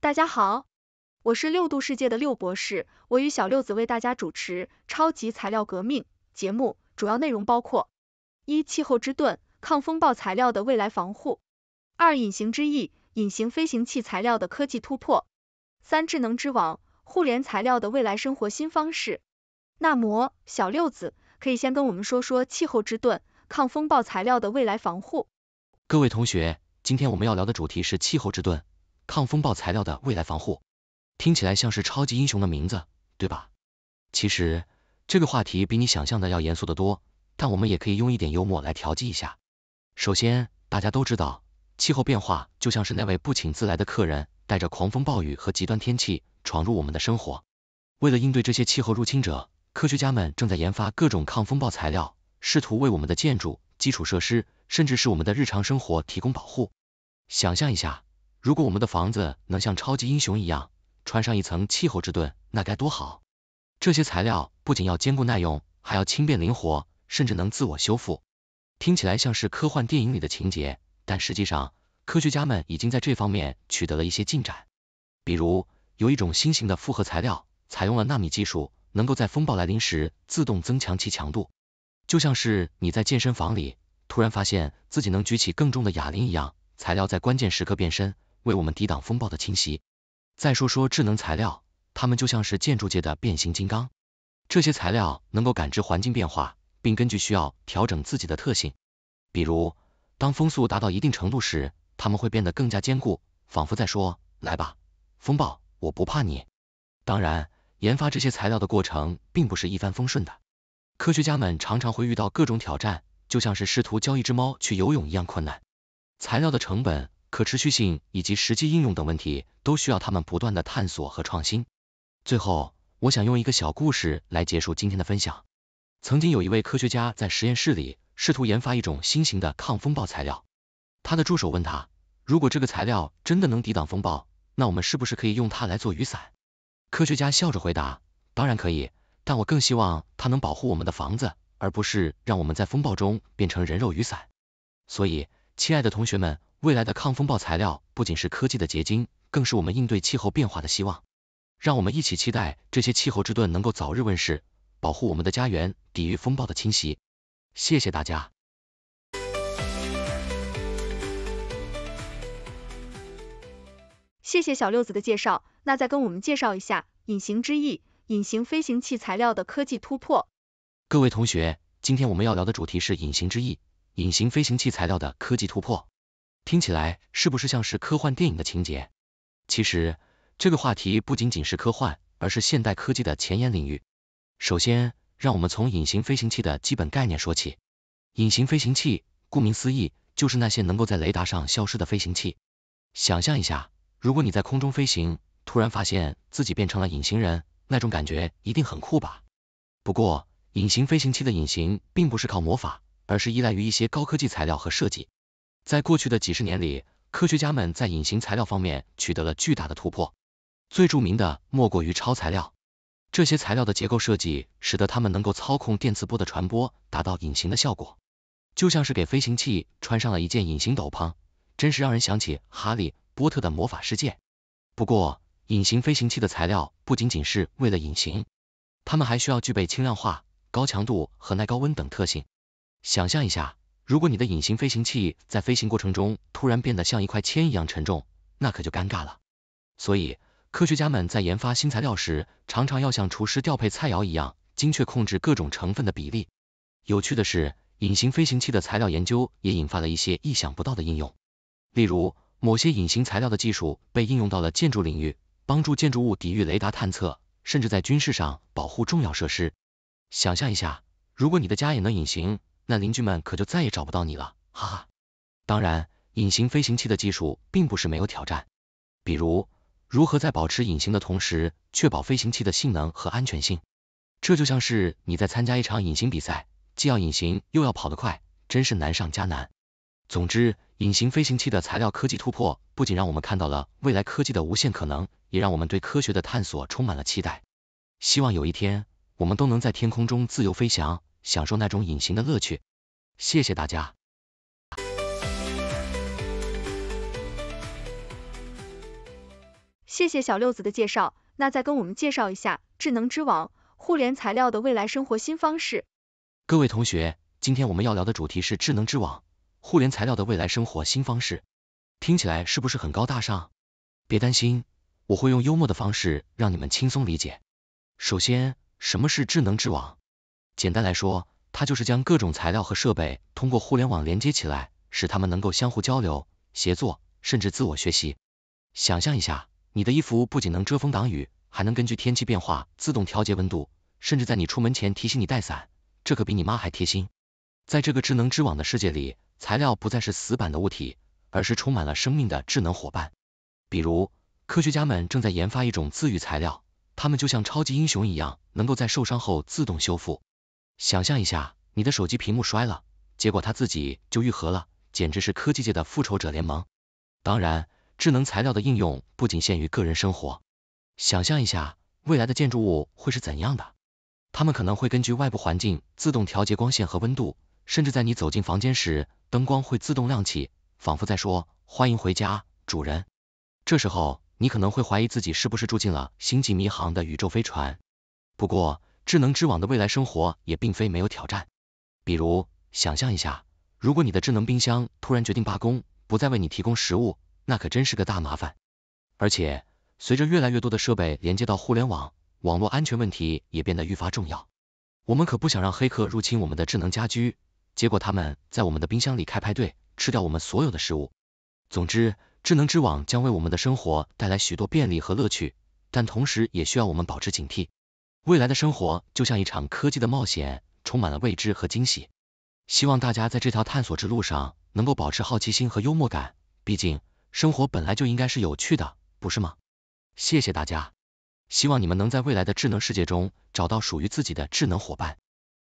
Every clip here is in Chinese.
大家好，我是六度世界的六博士，我与小六子为大家主持超级材料革命节目，主要内容包括：一、气候之盾，抗风暴材料的未来防护；二、隐形之翼，隐形飞行器材料的科技突破；三、智能之网，互联材料的未来生活新方式。那么，小六子可以先跟我们说说气候之盾，抗风暴材料的未来防护。 各位同学，今天我们要聊的主题是气候之盾，抗风暴材料的未来防护。听起来像是超级英雄的名字，对吧？其实这个话题比你想象的要严肃得多，但我们也可以用一点幽默来调剂一下。首先，大家都知道，气候变化就像是那位不请自来的客人，带着狂风暴雨和极端天气闯入我们的生活。为了应对这些气候入侵者，科学家们正在研发各种抗风暴材料，试图为我们的建筑、基础设施，甚至是我们的日常生活提供保护。想象一下，如果我们的房子能像超级英雄一样穿上一层气候之盾，那该多好！这些材料不仅要坚固耐用，还要轻便灵活，甚至能自我修复。听起来像是科幻电影里的情节，但实际上，科学家们已经在这方面取得了一些进展。比如，有一种新型的复合材料，采用了纳米技术，能够在风暴来临时自动增强其强度。就像是你在健身房里突然发现自己能举起更重的哑铃一样，材料在关键时刻变身，为我们抵挡风暴的侵袭。再说说智能材料，它们就像是建筑界的变形金刚。这些材料能够感知环境变化，并根据需要调整自己的特性。比如，当风速达到一定程度时，它们会变得更加坚固，仿佛在说：“来吧，风暴，我不怕你。”当然，研发这些材料的过程并不是一帆风顺的。科学家们常常会遇到各种挑战，就像是试图教一只猫去游泳一样困难。材料的成本、可持续性以及实际应用等问题，都需要他们不断的探索和创新。最后，我想用一个小故事来结束今天的分享。曾经有一位科学家在实验室里试图研发一种新型的抗风暴材料。他的助手问他，如果这个材料真的能抵挡风暴，那我们是不是可以用它来做雨伞？科学家笑着回答，当然可以，但我更希望它能保护我们的房子，而不是让我们在风暴中变成人肉雨伞。所以，亲爱的同学们，未来的抗风暴材料不仅是科技的结晶，更是我们应对气候变化的希望。让我们一起期待这些气候之盾能够早日问世，保护我们的家园，抵御风暴的侵袭。谢谢大家。 谢谢小六子的介绍，那再跟我们介绍一下隐形之翼，隐形飞行器材料的科技突破。 各位同学，今天我们要聊的主题是隐形之翼，隐形飞行器材料的科技突破。听起来是不是像是科幻电影的情节？其实，这个话题不仅仅是科幻，而是现代科技的前沿领域。首先，让我们从隐形飞行器的基本概念说起。隐形飞行器，顾名思义，就是那些能够在雷达上消失的飞行器。想象一下，如果你在空中飞行，突然发现自己变成了隐形人，那种感觉一定很酷吧？不过，隐形飞行器的隐形并不是靠魔法，而是依赖于一些高科技材料和设计。在过去的几十年里，科学家们在隐形材料方面取得了巨大的突破。最著名的莫过于超材料。这些材料的结构设计使得它们能够操控电磁波的传播，达到隐形的效果，就像是给飞行器穿上了一件隐形斗篷，真是让人想起哈利波特的魔法世界。不过，隐形飞行器的材料不仅仅是为了隐形，它们还需要具备轻量化、高强度和耐高温等特性。想象一下，如果你的隐形飞行器在飞行过程中突然变得像一块铅一样沉重，那可就尴尬了。所以，科学家们在研发新材料时，常常要像厨师调配菜肴一样，精确控制各种成分的比例。有趣的是，隐形飞行器的材料研究也引发了一些意想不到的应用。例如，某些隐形材料的技术被应用到了建筑领域，帮助建筑物抵御雷达探测，甚至在军事上保护重要设施。想象一下，如果你的家也能隐形，那邻居们可就再也找不到你了，哈哈。当然，隐形飞行器的技术并不是没有挑战，比如，如何在保持隐形的同时，确保飞行器的性能和安全性。这就像是你在参加一场隐形比赛，既要隐形又要跑得快，真是难上加难。总之，隐形飞行器的材料科技突破，不仅让我们看到了未来科技的无限可能，也让我们对科学的探索充满了期待。希望有一天，我们都能在天空中自由飞翔，享受那种隐形的乐趣。谢谢大家。 谢谢小六子的介绍，那再跟我们介绍一下智能之网、互联材料的未来生活新方式。 各位同学，今天我们要聊的主题是智能之网、互联材料的未来生活新方式。听起来是不是很高大上？别担心，我会用幽默的方式让你们轻松理解。首先，什么是智能之网？简单来说，它就是将各种材料和设备通过互联网连接起来，使它们能够相互交流、协作，甚至自我学习。想象一下，你的衣服不仅能遮风挡雨，还能根据天气变化自动调节温度，甚至在你出门前提醒你带伞，这可比你妈还贴心。在这个智能之网的世界里，材料不再是死板的物体，而是充满了生命的智能伙伴。比如，科学家们正在研发一种自愈材料，它们就像超级英雄一样，能够在受伤后自动修复。想象一下，你的手机屏幕摔了，结果它自己就愈合了，简直是科技界的复仇者联盟。当然，智能材料的应用不仅限于个人生活。想象一下，未来的建筑物会是怎样的？它们可能会根据外部环境自动调节光线和温度，甚至在你走进房间时，灯光会自动亮起，仿佛在说欢迎回家，主人。这时候，你可能会怀疑自己是不是住进了星际迷航的宇宙飞船。不过，智能之网的未来生活也并非没有挑战。比如，想象一下，如果你的智能冰箱突然决定罢工，不再为你提供食物，那可真是个大麻烦。而且，随着越来越多的设备连接到互联网，网络安全问题也变得愈发重要。我们可不想让黑客入侵我们的智能家居，结果他们在我们的冰箱里开派对，吃掉我们所有的食物。总之，智能之网将为我们的生活带来许多便利和乐趣，但同时也需要我们保持警惕。未来的生活就像一场科技的冒险，充满了未知和惊喜。希望大家在这条探索之路上能够保持好奇心和幽默感，毕竟生活本来就应该是有趣的，不是吗？谢谢大家，希望你们能在未来的智能世界中找到属于自己的智能伙伴。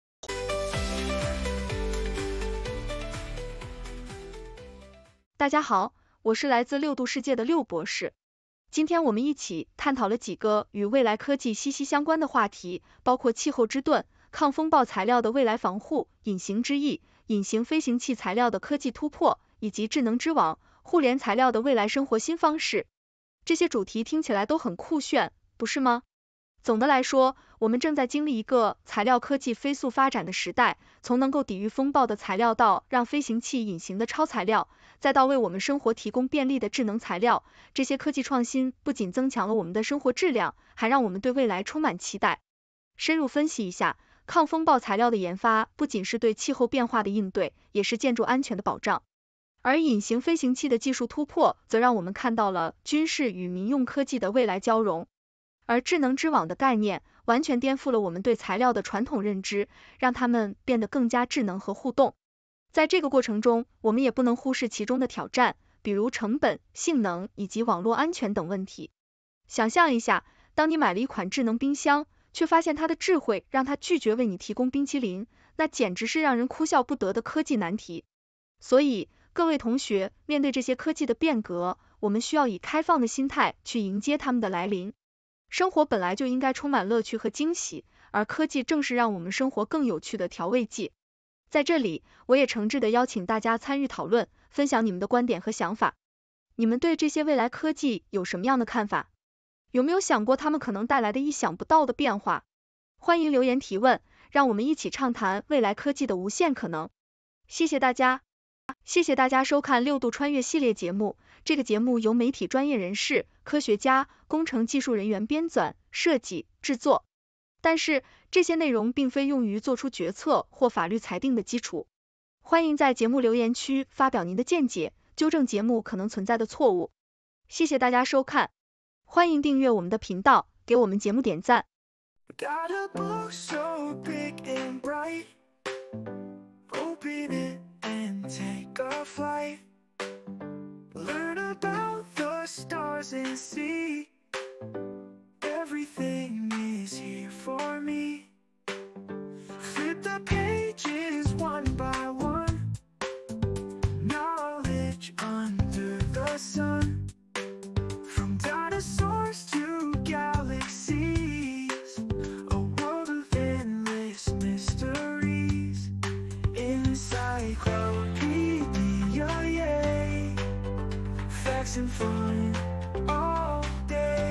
大家好，我是来自六度世界的六博士。今天我们一起探讨了几个与未来科技息息相关的话题，包括气候之盾、抗风暴材料的未来防护、隐形之翼、隐形飞行器材料的科技突破，以及智能之网、互联材料的未来生活新方式。这些主题听起来都很酷炫，不是吗？总的来说，我们正在经历一个材料科技飞速发展的时代，从能够抵御风暴的材料到让飞行器隐形的超材料，再到为我们生活提供便利的智能材料，这些科技创新不仅增强了我们的生活质量，还让我们对未来充满期待。深入分析一下，抗风暴材料的研发不仅是对气候变化的应对，也是建筑安全的保障。而隐形飞行器的技术突破，则让我们看到了军事与民用科技的未来交融。而智能之网的概念，完全颠覆了我们对材料的传统认知，让它们变得更加智能和互动。在这个过程中，我们也不能忽视其中的挑战，比如成本、性能以及网络安全等问题。想象一下，当你买了一款智能冰箱，却发现它的智慧让它拒绝为你提供冰淇淋，那简直是让人哭笑不得的科技难题。所以，各位同学，面对这些科技的变革，我们需要以开放的心态去迎接它们的来临。生活本来就应该充满乐趣和惊喜，而科技正是让我们生活更有趣的调味剂。在这里，我也诚挚地邀请大家参与讨论，分享你们的观点和想法。你们对这些未来科技有什么样的看法？有没有想过它们可能带来的意想不到的变化？欢迎留言提问，让我们一起畅谈未来科技的无限可能。谢谢大家。谢谢大家收看六度穿越系列节目。这个节目由媒体专业人士、科学家、工程技术人员编纂、设计、制作。但是，这些内容并非用于做出决策或法律裁定的基础。欢迎在节目留言区发表您的见解，纠正节目可能存在的错误。谢谢大家收看，欢迎订阅我们的频道，给我们节目点赞。Got a book so big and bright. Open it and take a flight. Learn about the stars and see. Everything is here for me. Flip the pages one by one. Knowledge under the sun. From dinosaurs to galaxies. A world of endless mysteries. Encyclopedia, yay. Facts and fun all day.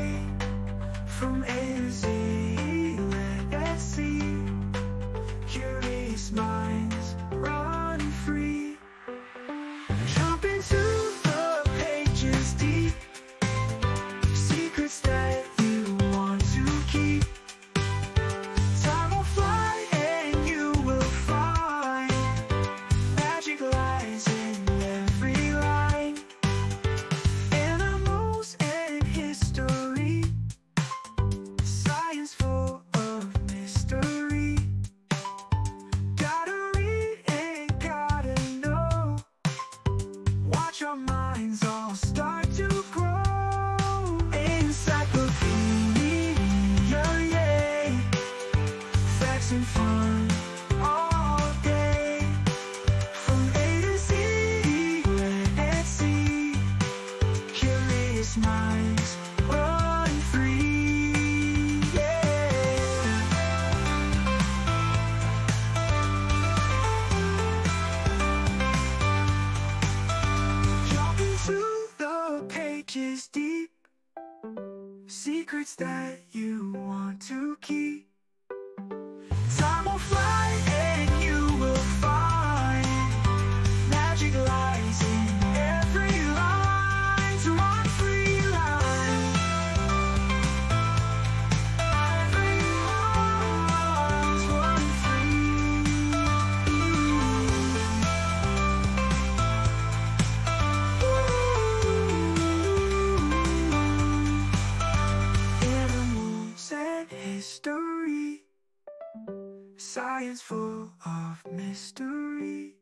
fun all day. From A to Z, let's see. Curious minds run free. Yeah. Jump into the pages deep. Secrets that you want to keep. Time will fly and you will find magic lies in every line. To run free line. Every line's run free. Animals and history. Science full of mystery.